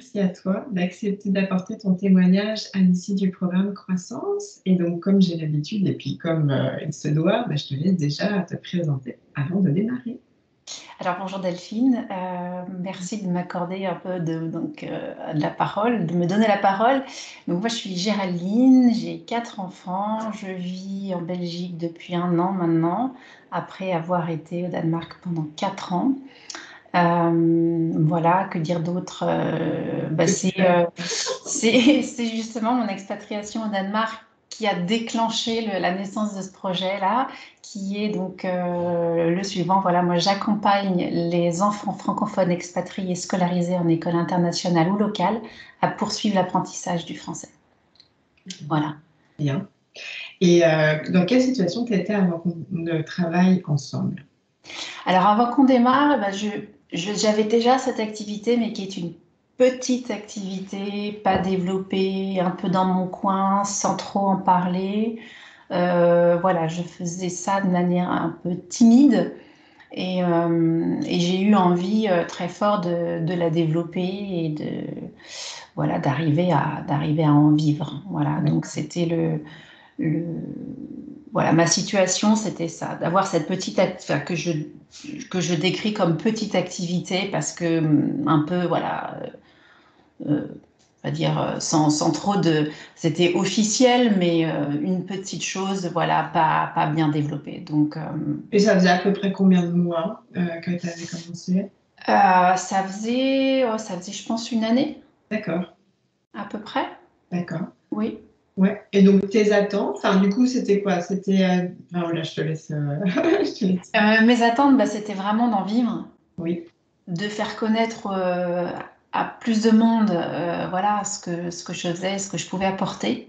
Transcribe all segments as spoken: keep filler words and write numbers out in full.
merci à toi d'accepter d'apporter ton témoignage à l'issue du programme Croissance. Et donc, comme j'ai l'habitude et puis comme euh, il se doit, bah, je te laisse déjà te présenter avant de démarrer. Alors bonjour Delphine, euh, merci de m'accorder un peu de, donc, euh, de la parole, de me donner la parole. Donc moi je suis Géraldine, j'ai quatre enfants, je vis en Belgique depuis un an maintenant, après avoir été au Danemark pendant quatre ans. Euh, voilà, que dire d'autre? Euh, bah, Que tu c'est, fais. euh, c'est, c'est justement mon expatriation au Danemark qui a déclenché le- la naissance de ce projet-là, qui est donc euh, le suivant. Voilà, moi j'accompagne les enfants francophones expatriés scolarisés en école internationale ou locale à poursuivre l'apprentissage du français. Voilà. Bien. Et euh, dans quelle situation tu étais avant qu'on ne travaille ensemble? Alors avant qu'on démarre, bah, je, je- j'avais déjà cette activité, mais qui est une petite activité, pas développée, un peu dans mon coin, sans trop en parler. Euh, voilà, je faisais ça de manière un peu timide et, euh, et j'ai eu envie euh, très fort de, de la développer et de, voilà, d'arriver à, d'arriver à en vivre. Voilà, donc c'était le, le, voilà, ma situation, c'était ça, d'avoir cette petite, enfin, que je, que je décris comme petite activité parce que un peu, voilà, euh, on va dire euh, sans, sans trop de, c'était officiel, mais euh, une petite chose, voilà, pas, pas bien développée. Donc, euh, Et ça faisait à peu près combien de mois euh, que tu avais commencé? euh, ça faisait, oh, ça faisait, je pense, une année D'accord, à peu près. d'accord. Oui. Ouais. Et donc tes attentes, enfin du coup c'était quoi? C'était, euh, enfin voilà, je te laisse, euh, je te laisse. Euh, mes attentes, bah, c'était vraiment d'en vivre, Oui, de faire connaître euh, à plus de monde euh, voilà, ce que, ce que je faisais, ce que je pouvais apporter.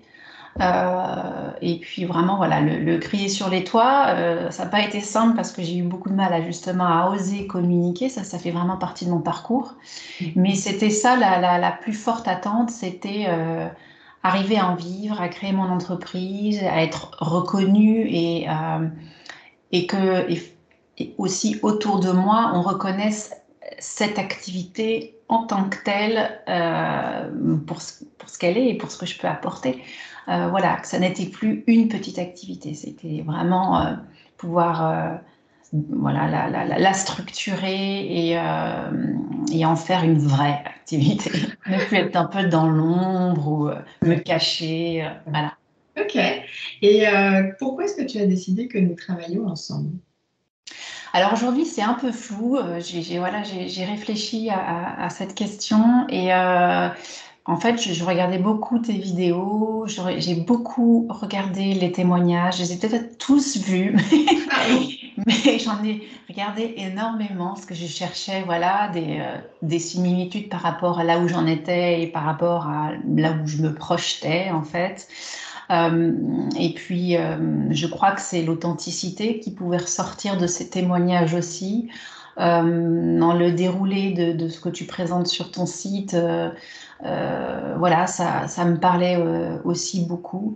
Euh, et puis vraiment, voilà, le, le crier sur les toits, euh, ça n'a pas été simple parce que j'ai eu beaucoup de mal à justement à oser communiquer. Ça, ça fait vraiment partie de mon parcours. Mais c'était ça la, la, la plus forte attente, c'était euh, arriver à en vivre, à créer mon entreprise, à être reconnue et, euh, et que et, et aussi autour de moi, on reconnaisse cette activité en tant que telle euh, pour ce, pour ce qu'elle est et pour ce que je peux apporter. Euh, voilà, que ça n'était plus une petite activité, c'était vraiment euh, pouvoir euh, voilà, la, la, la, la structurer et, euh, et en faire une vraie activité. Ne plus être un peu dans l'ombre ou euh, me ouais. cacher. Euh, voilà. Ok. Et euh, pourquoi est-ce que tu as décidé que nous travaillions ensemble? Alors aujourd'hui, c'est un peu flou. Euh, j'ai, j'ai- voilà, j'ai, j'ai réfléchi à, à- à cette question et euh, en fait, je, je regardais beaucoup tes vidéos, je re- j'ai beaucoup regardé les témoignages, je les ai peut-être tous vus, Ah oui. mais j'en ai regardé énormément parce que je cherchais voilà, des, euh, des similitudes par rapport à là où j'en étais et par rapport à là où je me projetais en fait. Euh, et puis, euh, je crois que c'est l'authenticité qui pouvait ressortir de ces témoignages aussi. Euh, dans le déroulé de, de ce que tu présentes sur ton site, euh, euh, voilà, ça, ça me parlait euh, aussi beaucoup.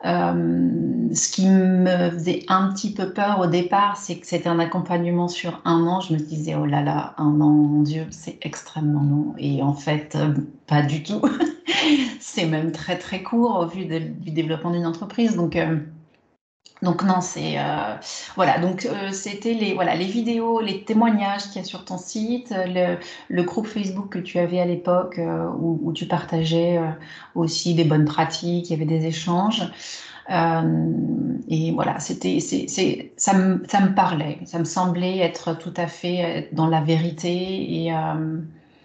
Euh, ce qui me faisait un petit peu peur au départ, c'est que c'était un accompagnement sur un an. Je me disais, oh là là, un an, mon Dieu, c'est extrêmement long. Et en fait, euh, pas du tout. C'est même très très court au vu de- du développement d'une entreprise. Donc, euh, donc non, c'est euh, voilà. Donc euh, c'était les voilà les vidéos, les témoignages qu'il y a sur ton site, le, le groupe Facebook que tu avais à l'époque euh, où, où tu partageais euh, aussi des bonnes pratiques, il y avait des échanges. Euh, et voilà, c'était c'est c'est ça me ça me parlait, ça me semblait être tout à fait être dans la vérité et euh,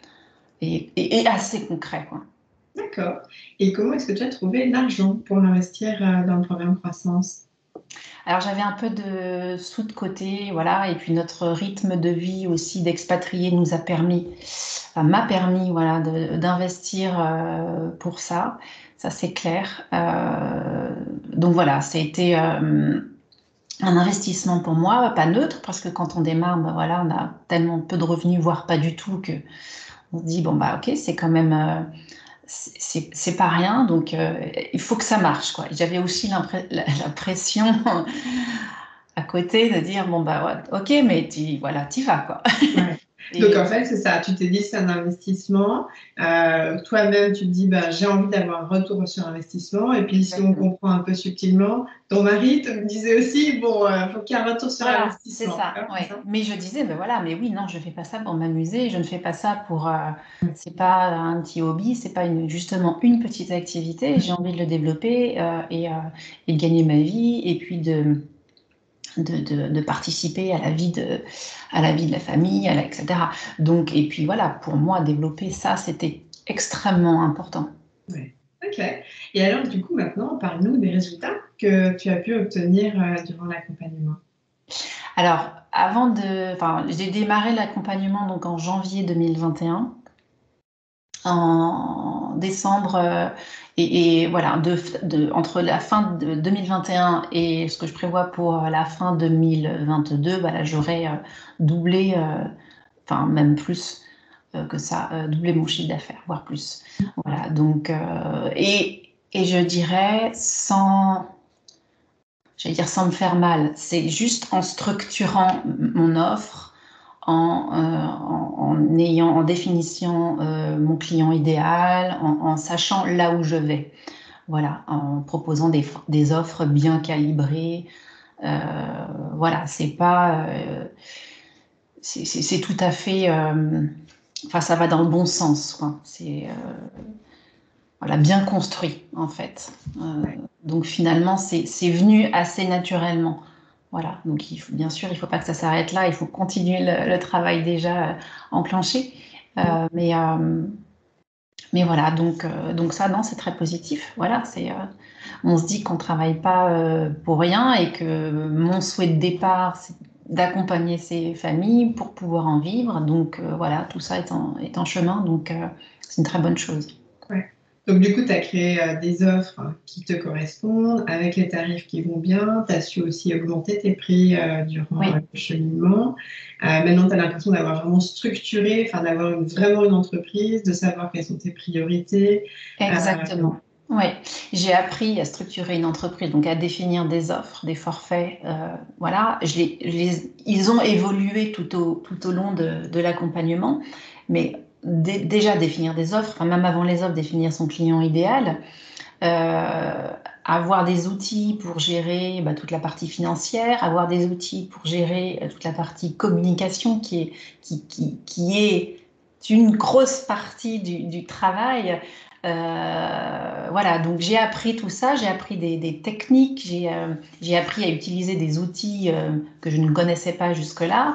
et, et, et assez concret quoi. D'accord. Et comment est-ce que tu as trouvé l'argent pour investir euh, dans le programme Croissance? Alors j'avais un peu de sous de côté, voilà, et puis notre rythme de vie aussi d'expatrié nous a permis, enfin, m'a permis, voilà, de- d'investir euh, pour ça, ça c'est clair. Euh, donc voilà, c'était euh, un investissement pour moi, pas neutre, parce que quand on démarre, ben voilà, on a tellement peu de revenus, voire pas du tout, que on se dit bon bah ok, c'est quand même euh, c'est c'est pas rien, donc euh, il faut que ça marche, quoi. J'avais aussi l'impré- la, la pression à côté de dire bon bah ouais, ok mais tu voilà t'y vas quoi. Ouais. Donc, Et en fait, c'est ça. Tu t'es dit, c'est un investissement. Euh, toi-même, tu te dis, ben, j'ai envie d'avoir un retour sur investissement. Et puis, si on exactement. comprend un peu subtilement, ton mari te disait aussi, bon, il faut qu'il y ait un retour sur Voilà, c'est investissement. ça, D'accord, c'est ouais. ça? Mais je disais, ben voilà, mais oui, non, je fais pas ça pour m'amuser, je ne fais pas ça pour, euh, c'est pas un petit hobby, c'est pas une, justement une petite activité, j'ai envie de le développer euh, et, euh, et de gagner ma vie et puis de, de, de, de participer à la vie de, à la vie de la famille, à la- et cetera. Donc, et puis voilà, pour moi, développer ça, c'était extrêmement important. Ouais. Ok. Et alors, du coup, maintenant, parle-nous des résultats que tu as pu obtenir euh, durant l'accompagnement. Alors, avant de, enfin, j'ai démarré l'accompagnement donc en janvier deux mille vingt et un. En décembre euh, et, et voilà de, de, entre la fin de deux mille vingt et un et ce que je prévois pour la fin deux mille vingt-deux, bah là j'aurai euh, doublé, euh, enfin même plus euh, que ça, euh, doublé mon chiffre d'affaires, voire plus. Voilà donc euh, et, et je dirais sans, j'allais dire sans me faire mal, c'est juste en structurant mon offre, en, euh, en, en ayant, en définissant euh, mon client idéal, en, en sachant là où je vais. Voilà, en proposant des, des offres bien calibrées. Euh, voilà, c'est pas, euh, c'est c'est- c'est tout à fait, euh, enfin ça va dans le bon sens, quoi. C'est euh, voilà, bien construit en fait. Euh, Ouais. donc finalement, c'est c'est venu assez naturellement. Voilà, donc il faut, bien sûr, il ne faut pas que ça s'arrête là, il faut continuer le, le travail déjà euh, enclenché. Euh, mais, euh, mais voilà, donc, euh, donc ça, non, c'est très positif. Voilà, c'est, euh, on se dit qu'on ne travaille pas euh, pour rien et que mon souhait de départ, c'est d'accompagner ces familles pour pouvoir en vivre. Donc euh, voilà, tout ça est en, est en chemin, donc euh, c'est une très bonne chose. Ouais. Donc, du coup, tu as créé euh, des offres qui te correspondent avec les tarifs qui vont bien. Tu as su aussi augmenter tes prix euh, durant euh, Oui, le cheminement. Euh, maintenant, tu as l'impression d'avoir vraiment structuré, enfin, d'avoir une- vraiment une entreprise, de savoir quelles sont tes priorités. Euh, exactement. Oui, j'ai appris à structurer une entreprise, donc à définir des offres, des forfaits. Euh, voilà, je les, je les- ils ont évolué tout au, tout au long de, de l'accompagnement, mais dé- déjà définir des offres, enfin, même avant les offres, définir son client idéal, euh, avoir des outils pour gérer bah, toute la partie financière, avoir des outils pour gérer euh, toute la partie communication qui est, qui, qui, qui est une grosse partie du, du travail. Euh, voilà, donc j'ai appris tout ça, j'ai appris des, des techniques, j'ai euh, j'ai appris à utiliser des outils euh, que je ne connaissais pas jusque-là.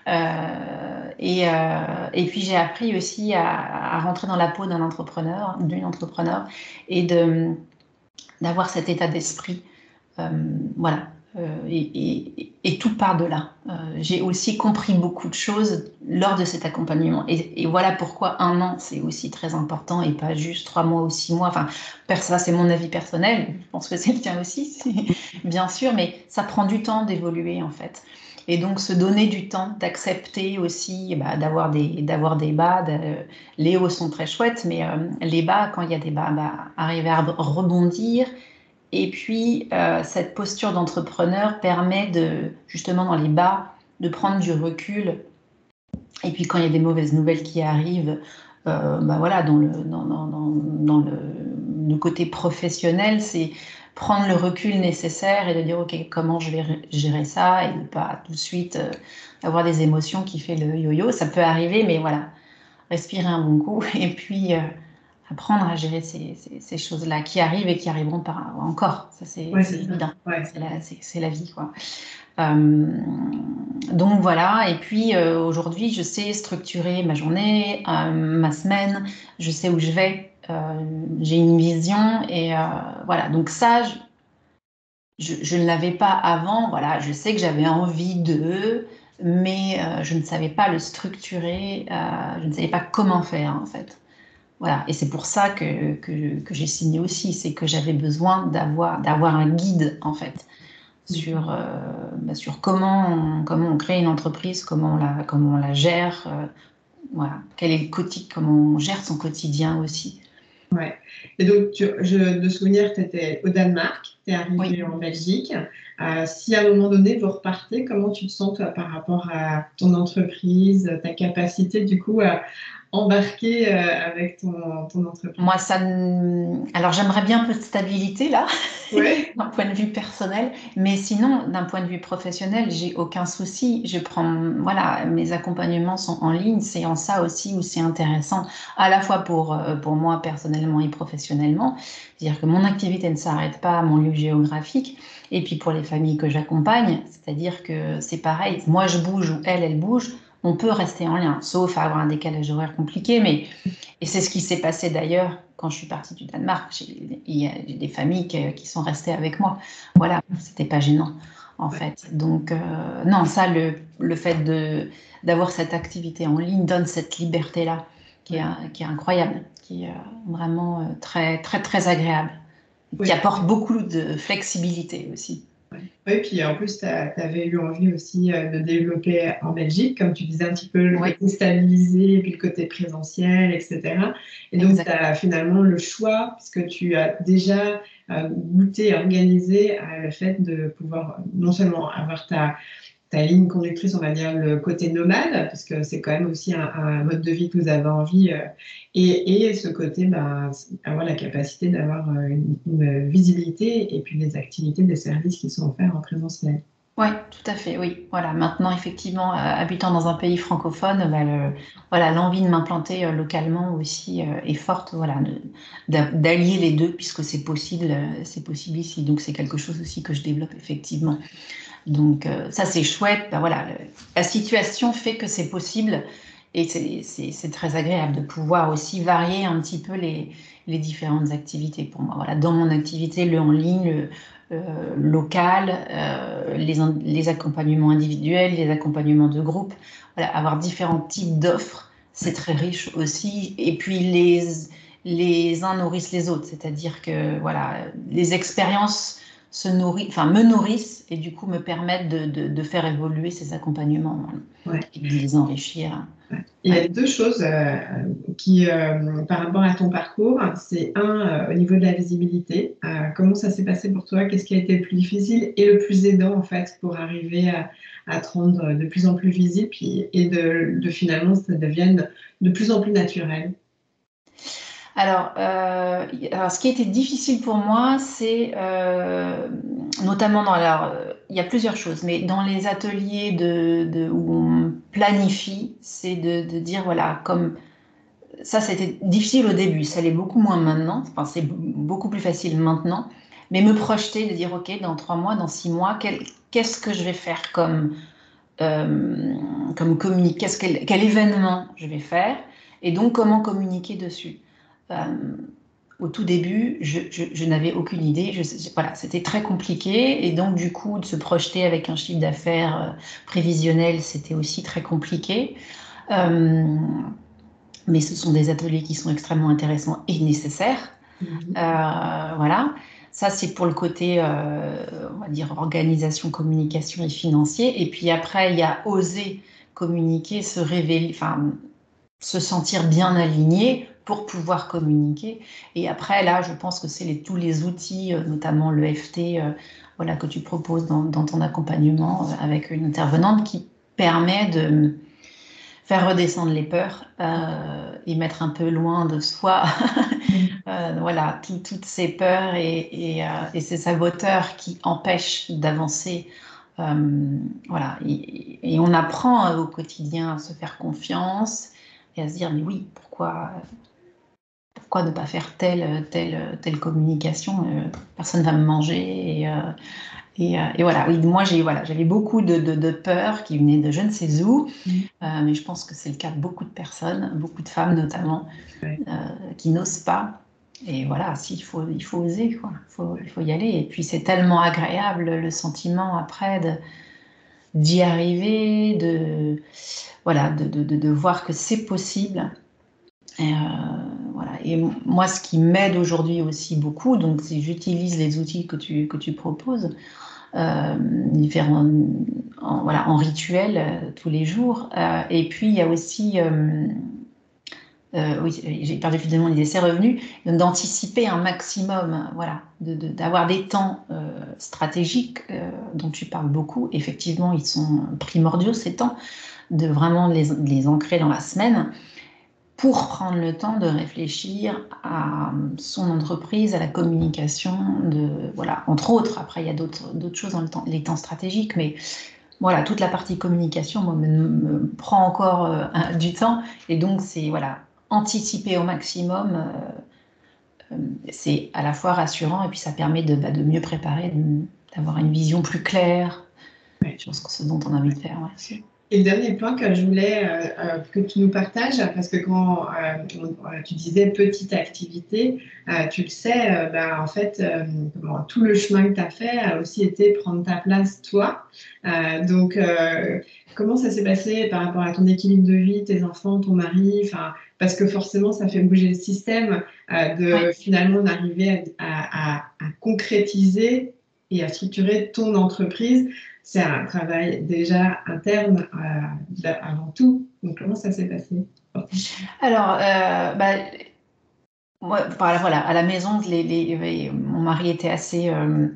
Euh, et, euh, et puis j'ai appris aussi à, à rentrer dans la peau d'un entrepreneur, d'une entrepreneur, et de, d'avoir cet état d'esprit. Euh, voilà. Euh, et, et, et, tout part de là. Euh, j'ai aussi compris beaucoup de choses lors de cet accompagnement. Et, et voilà pourquoi un an, c'est aussi très important et pas juste trois mois ou six mois. Enfin, ça, c'est mon avis personnel. Je pense que c'est le tien aussi, bien sûr, mais ça prend du temps d'évoluer en fait. Et donc, se donner du temps, d'accepter aussi bah, d'avoir des, d'avoir des bas. De, les hauts sont très chouettes, mais euh, les bas, quand il y a des bas, bah, arriver à rebondir. Et puis, euh, cette posture d'entrepreneur permet de, justement, dans les bas, de prendre du recul. Et puis, quand il y a des mauvaises nouvelles qui arrivent, euh, bah voilà, dans le, dans, dans, dans, dans le, le côté professionnel, c'est prendre le recul nécessaire et de dire, OK, comment je vais gérer ça et ne pas tout de suite euh, avoir des émotions qui fait le yo-yo. Ça peut arriver, mais voilà, respirer un bon coup et puis euh, apprendre à gérer ces, ces, ces choses-là qui arrivent et qui arriveront par, encore. Ça, c'est ouais, c'est c'est ça. évident. Ouais. C'est la, c'est, c'est la vie, quoi. Euh, donc voilà, et puis euh, aujourd'hui, je sais structurer ma journée, euh, ma semaine, je sais où je vais, euh, j'ai une vision et euh, voilà. Donc ça, je, je, je ne l'avais pas avant. Voilà, je sais que j'avais envie de, mais euh, je ne savais pas le structurer, euh, je ne savais pas comment faire en fait. Voilà, et c'est pour ça que, que, que j'ai signé aussi, c'est que j'avais besoin d'avoir, d'avoir un guide en fait sur, euh, bah, sur comment on, comment on crée une entreprise, comment on la, comment on la gère, euh, voilà, quel est le quotidien, comment on gère son quotidien aussi. Ouais. Et donc, tu, je, de souvenir, tu étais au Danemark, tu es Oui. arrivé en Belgique. Euh, si à un moment donné, vous repartez, comment tu te sens, toi, par rapport à ton entreprise, ta capacité, du coup, à embarquer euh, avec ton, ton entreprise? Moi, ça. n- Alors, j'aimerais bien un peu de stabilité là, Ouais. d'un point de vue personnel, mais sinon, d'un point de vue professionnel, j'ai aucun souci. Je prends, voilà, mes accompagnements sont en ligne. C'est en ça aussi où c'est intéressant, à la fois pour, euh, pour moi personnellement et professionnellement. C'est-à-dire que mon activité ne s'arrête pas à mon lieu géographique. Et puis pour les familles que j'accompagne, c'est-à-dire que c'est pareil. Moi, je bouge ou elle, elle bouge. On peut rester en lien, sauf à avoir un décalage horaire compliqué, mais et c'est ce qui s'est passé d'ailleurs quand je suis partie du Danemark. J'ai il y a des familles qui, qui sont restées avec moi. Voilà, c'était pas gênant en Ouais. fait. Donc euh, non, ça, le, le fait de d'avoir cette activité en ligne donne cette liberté-là qui est, Ouais. qui est incroyable, qui est euh, vraiment euh, très très très agréable, qui Oui. apporte beaucoup de flexibilité aussi. Ouais. Oui, puis en plus, tu avais eu envie aussi euh, de développer en Belgique, comme tu disais, un petit peu le Oui, côté stabilisé, puis le côté présentiel, et cetera. Et donc, tu exact. as finalement le choix, puisque tu as déjà euh, goûté, organisé à le fait de pouvoir non seulement avoir ta, ta ligne conductrice, on va dire le côté nomade, parce que c'est quand même aussi un, un mode de vie que vous avez envie, euh, et, et ce côté, ben, avoir la capacité d'avoir euh, une, une visibilité et puis des activités, des services qui sont offerts en présentiel. Oui, tout à fait, oui. Voilà, maintenant, effectivement, euh, habitant dans un pays francophone, bah, le- voilà, l'envie de m'implanter euh, localement aussi euh, est forte, voilà, de- d'a- d'allier les deux, puisque c'est possible, euh, c'est possible ici. Donc, c'est quelque chose aussi que je développe effectivement. Donc, euh, ça, c'est chouette. Bah, voilà, le- la situation fait que c'est possible et c'est c'est- c'est très agréable de pouvoir aussi varier un petit peu les, les différentes activités pour moi. Voilà, dans mon activité, le en ligne, le euh, local, euh, les, in- les accompagnements individuels, les accompagnements de groupe, voilà, avoir différents types d'offres, c'est Ouais. très riche aussi. Et puis, les, les uns nourrissent les autres, c'est-à-dire que voilà, les expériences se nourrissent, enfin, me nourrissent et du coup me permettent de, de, de faire évoluer ces accompagnements Ouais. et de les enrichir. Ouais. Il y Ouais. a deux choses euh, qui, euh, par rapport à ton parcours, c'est un, euh, au niveau de la visibilité. Euh, comment ça s'est passé pour toi? Qu'est-ce qui a été le plus difficile et le plus aidant en fait pour arriver à, à te rendre de plus en plus visible puis, et de, de finalement ça devienne de plus en plus naturel? Alors, euh, alors, ce qui a été difficile pour moi, c'est euh, notamment dans, alors, euh, il y a plusieurs choses, mais dans les ateliers de, de- où on planifie, c'est de, de dire, voilà, comme ça, c'était difficile au début, ça l'est beaucoup moins maintenant, enfin, c'est beaucoup plus facile maintenant, mais me projeter, de dire, OK, dans trois mois, dans six mois, quel- qu'est-ce que je vais faire comme, euh, comme communiquer, qu'est-ce quel, quel événement je vais faire, et donc comment communiquer dessus. Euh, au tout début, je, je- je n'avais aucune idée. Je- je- voilà, c'était très compliqué. Et donc, du coup, de se projeter avec un chiffre d'affaires euh, prévisionnel, c'était aussi très compliqué. Euh, mais ce sont des ateliers qui sont extrêmement intéressants et nécessaires. Mhm. Euh, voilà. Ça, c'est pour le côté, euh, on va dire, organisation, communication et financier. Et puis après, il y a oser communiquer, se révéler, enfin, se sentir bien aligné pour pouvoir communiquer. Et après, là, je pense que c'est les, tous les outils, euh, notamment le F T, euh, voilà, que tu proposes dans, dans ton accompagnement euh, avec une intervenante qui permet de faire redescendre les peurs euh, et mettre un peu loin de soi euh, voilà, tout- toutes ces peurs et, et, euh, et ces saboteurs qui empêchent d'avancer. Euh, voilà, et, et on apprend euh, au quotidien à se faire confiance et à se dire, mais oui, pourquoi, pourquoi ne pas faire telle, telle, telle communication? euh, Personne ne va me manger. Et, euh, et, euh, et voilà, oui, moi j'ai, voilà, j'avais beaucoup de, de, de peurs qui venaient de je ne sais où, Mhm. euh, mais je pense que c'est le cas de beaucoup de personnes, beaucoup de femmes notamment, Ouais. euh, qui n'osent pas. Et voilà, si, il faut, il faut oser, quoi. Il faut, il faut y aller. Et puis c'est tellement agréable le sentiment après de, d'y arriver, de, voilà, de, de, de, de voir que c'est possible. Et, euh, voilà. Et moi, ce qui m'aide aujourd'hui aussi beaucoup, donc c'est j'utilise les outils que tu, que tu proposes, euh, différents, en, voilà, en rituel euh, tous les jours. Euh, et puis il y a aussi euh, euh, oui, j'ai perdu finalement l'idée, c'est revenu, d'anticiper un maximum, voilà, d'avoir de, de, des temps euh, stratégiques euh, dont tu parles beaucoup. Effectivement, ils sont primordiaux, ces temps, de vraiment les, les ancrer dans la semaine pour prendre le temps de réfléchir à son entreprise, à la communication, de, voilà, entre autres. Après, il y a d'autres choses dans le temps, les temps stratégiques, mais voilà, toute la partie communication, moi, me, me prend encore euh, un, du temps. Et donc, c'est voilà, anticiper au maximum. Euh, euh, c'est à la fois rassurant et puis ça permet de, bah, de mieux préparer, d'avoir une vision plus claire. Ouais. Je pense que c'est ce dont on a envie de faire. Ouais. Et le dernier point que je voulais euh, euh, que tu nous partages, parce que quand euh, on, tu disais petite activité, euh, tu le sais, euh, bah, en fait, euh, bon, tout le chemin que tu as fait a aussi été prendre ta place, toi. Euh, donc, euh, comment ça s'est passé par rapport à ton équilibre de vie, tes enfants, ton mari, parce que forcément, ça fait bouger le système euh, de ouais. finalement d'arriver à, à, à concrétiser et à structurer ton entreprise. C'est un travail déjà interne euh, avant tout. Donc, comment ça s'est passé? Alors, euh, bah, moi, voilà, à la maison, les, les, les, mon mari était assez, euh,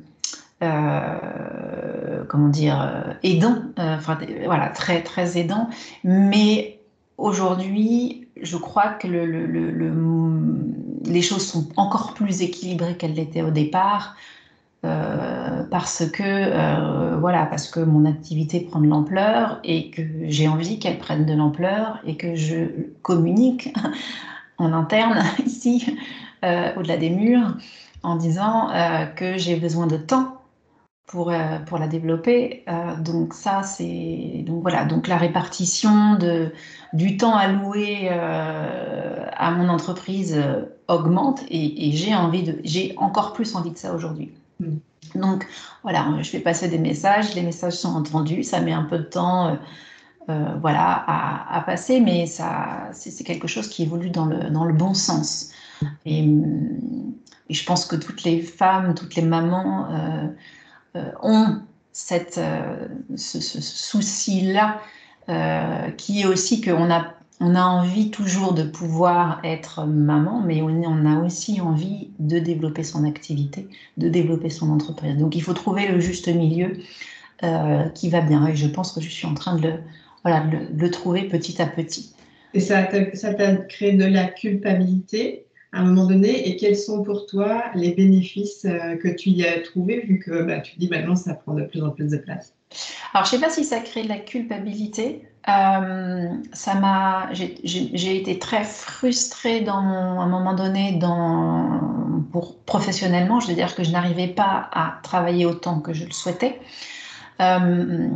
euh, comment dire, aidant, euh, enfin, voilà, très, très aidant. Mais aujourd'hui, je crois que le, le, le, le, les choses sont encore plus équilibrées qu'elles l'étaient au départ. Euh, parce que euh, voilà, parce que mon activité prend de l'ampleur et que j'ai envie qu'elle prenne de l'ampleur et que je communique en interne ici, euh, au-delà des murs, en disant euh, que j'ai besoin de temps pour, euh, pour la développer. Euh, donc ça, c'est donc voilà, donc la répartition de, du temps alloué euh, à mon entreprise euh, augmente et, et j'ai envie de, j'ai encore plus envie de ça aujourd'hui. Mmh. Donc voilà, je fais passer des messages, les messages sont entendus, ça met un peu de temps euh, euh, voilà, à, à passer, mais ça, c'est quelque chose qui évolue dans le, dans le bon sens. Et, et je pense que toutes les femmes, toutes les mamans euh, euh, ont cette, euh, ce, ce souci-là, euh, qui est aussi qu'on a on a envie toujours de pouvoir être maman, mais on, on a aussi envie de développer son activité, de développer son entreprise. Donc il faut trouver le juste milieu euh, qui va bien. Et je pense que je suis en train de le, voilà, de le, de le trouver petit à petit. Et ça t'a créé de la culpabilité à un moment donné. Et quels sont pour toi les bénéfices euh, que tu y as trouvés, vu que bah, tu dis maintenant ça prend de plus en plus de place? Alors, je ne sais pas si ça crée de la culpabilité. Euh, ça m'a, j'ai été très frustrée dans mon, à un moment donné dans, pour, professionnellement. Je veux dire que je n'arrivais pas à travailler autant que je le souhaitais. Euh,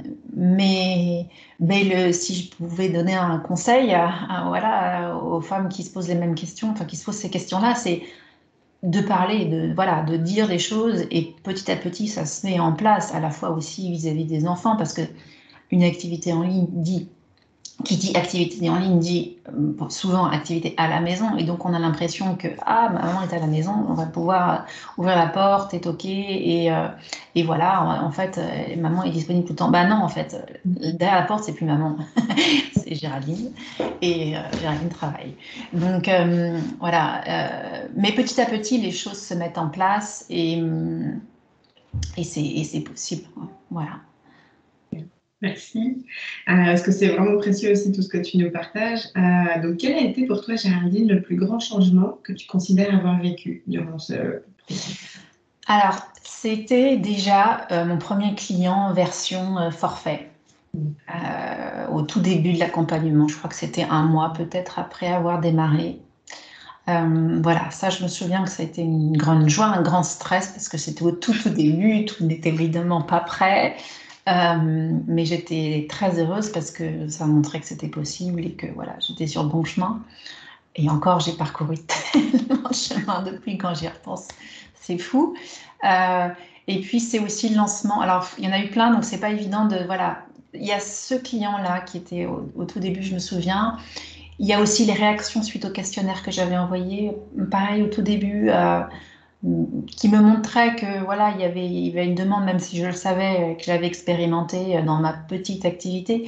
mais mais le, si je pouvais donner un conseil à, à, voilà, aux femmes qui se posent les mêmes questions, enfin qui se posent ces questions-là, c'est de parler, de, voilà, de dire les choses et petit à petit ça se met en place à la fois aussi vis-à-vis des enfants parce que une activité en ligne dit, qui dit activité en ligne dit souvent activité à la maison et donc on a l'impression que ah maman est à la maison, on va pouvoir ouvrir la porte et toquer et, euh, et voilà en, en fait euh, maman est disponible tout le temps. Bah non en fait derrière la porte c'est plus maman, c'est Géraldine et euh, Géraldine travaille. Donc euh, voilà, euh, mais petit à petit les choses se mettent en place et, et c'est possible. Voilà. Merci. Euh, parce que c'est vraiment précieux aussi tout ce que tu nous partages. Euh, donc, quel a été pour toi, Géraldine, le plus grand changement que tu considères avoir vécu durant ce processus? Alors, c'était déjà euh, mon premier client version euh, forfait. Euh, au tout début de l'accompagnement, je crois que c'était un mois peut-être après avoir démarré. Euh, voilà, ça je me souviens que ça a été une grande joie, un grand stress parce que c'était au tout, tout début, tout n'était évidemment pas prêt. Euh, mais j'étais très heureuse parce que ça montrait que c'était possible et que voilà, j'étais sur le bon chemin. Et encore, j'ai parcouru tellement de chemin depuis quand j'y repense, c'est fou. Euh, et puis c'est aussi le lancement. Alors il y en a eu plein, donc c'est pas évident de voilà. Il y a ce client-là qui était au, au tout début, je me souviens. Il y a aussi les réactions suite au questionnaire que j'avais envoyé, pareil au tout début. Euh, qui me montrait que voilà, il y avait, il y avait une demande, même si je le savais, que j'avais expérimenté dans ma petite activité.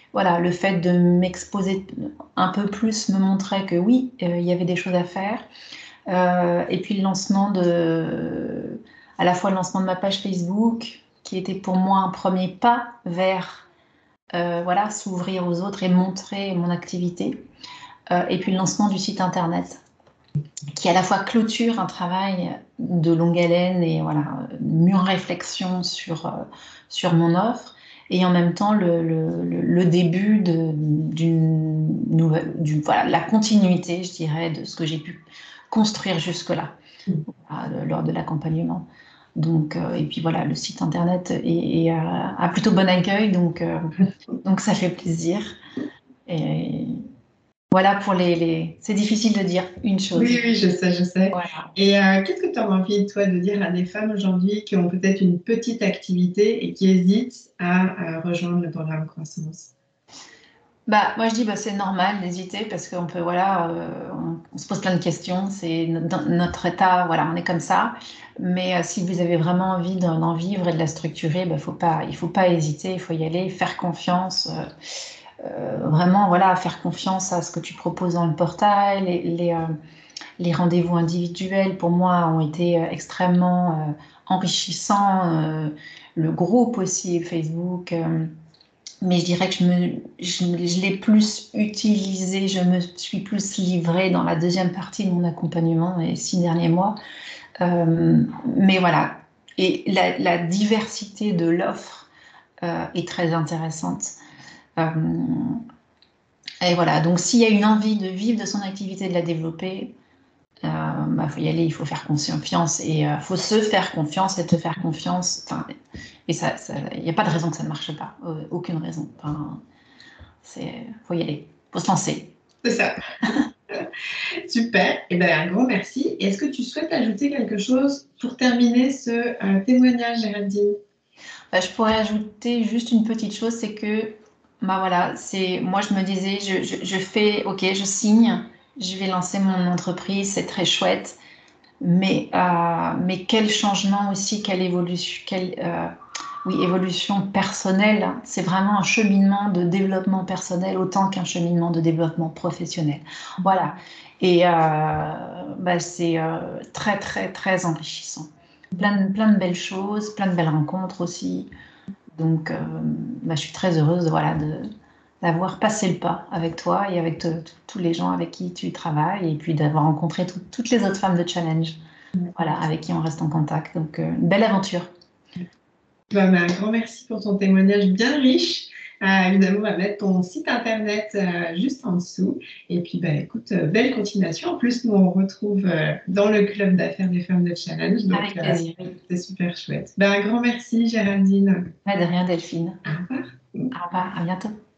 voilà, le fait de m'exposer un peu plus me montrait que oui, euh, il y avait des choses à faire. Euh, et puis le lancement de, à la fois le lancement de ma page Facebook, qui était pour moi un premier pas vers euh, voilà, s'ouvrir aux autres et montrer mon activité. Euh, et puis le lancement du site internet, qui à la fois clôture un travail de longue haleine et voilà, une mûre réflexion sur, euh, sur mon offre, et en même temps le, le, le début d'une nouvelle, du, voilà, la continuité, je dirais, de ce que j'ai pu construire jusque-là, voilà, lors de l'accompagnement. Donc, euh, et puis voilà, le site internet est, est, a, a plutôt bon accueil, donc, euh, donc ça fait plaisir. Et voilà pour les, les... C'est difficile de dire une chose. Oui, oui, je sais, je sais. Voilà. Et euh, qu'est-ce que tu as envie, toi, de dire à des femmes aujourd'hui qui ont peut-être une petite activité et qui hésitent à, à rejoindre le programme Croissance? Bah, moi, je dis, bah, c'est normal d'hésiter parce qu'on peut, voilà, euh, on, on se pose plein de questions. C'est no- dans notre état, voilà, on est comme ça. Mais euh, si vous avez vraiment envie d'en d'en vivre et de la structurer, bah, faut pas, il faut pas hésiter, il faut y aller, faire confiance. euh, euh, vraiment, voilà, faire confiance à ce que tu proposes dans le portail. Les, les, euh, les rendez-vous individuels, pour moi, ont été euh, extrêmement euh, enrichissants. Euh, le groupe aussi, Facebook. euh, mais je dirais que je, me, je, je l'ai plus utilisé, je me suis plus livrée dans la deuxième partie de mon accompagnement les six derniers mois. Euh, mais voilà, et la, la diversité de l'offre euh, est très intéressante. Euh, et voilà, donc s'il y a une envie de vivre de son activité, de la développer, il euh, bah, faut y aller, il faut faire confiance et il euh, faut se faire confiance et te faire confiance. Enfin, et ça, il n'y a pas de raison que ça ne marche pas, euh, aucune raison. Enfin, c'est, faut y aller, faut se lancer. C'est ça. Super. Et ben, un grand merci. Est-ce que tu souhaites ajouter quelque chose pour terminer ce euh, témoignage, Géraldine? Bah, je pourrais ajouter juste une petite chose, c'est que bah voilà, c'est moi je me disais, je, je, je fais, ok, je signe, je vais lancer mon entreprise, c'est très chouette, mais euh, mais quel changement aussi, quelle évolution, quelle euh, oui évolution personnelle. Hein. C'est vraiment un cheminement de développement personnel autant qu'un cheminement de développement professionnel. Voilà, et euh, bah, c'est euh, très très très enrichissant. Plein de, plein de belles choses, plein de belles rencontres aussi. Donc, euh, bah, je suis très heureuse voilà, de, d'avoir passé le pas avec toi et avec te- te- tous les gens avec qui tu travailles et puis d'avoir rencontré tout- toutes les autres femmes de Challenge voilà, avec qui on reste en contact. Donc, euh, une belle aventure. Ben, ben, un grand merci pour ton témoignage bien riche. Euh, évidemment, on va mettre ton site internet euh, juste en dessous. Et puis, ben, écoute, euh, belle continuation. En plus, nous, on retrouve euh, dans le club d'affaires des femmes de Challenge. Donc, Avec euh, plaisir. Oui. c'est super chouette. Ben, un grand merci, Géraldine. Pas de rien, Delphine. Au revoir. Au revoir, à bientôt.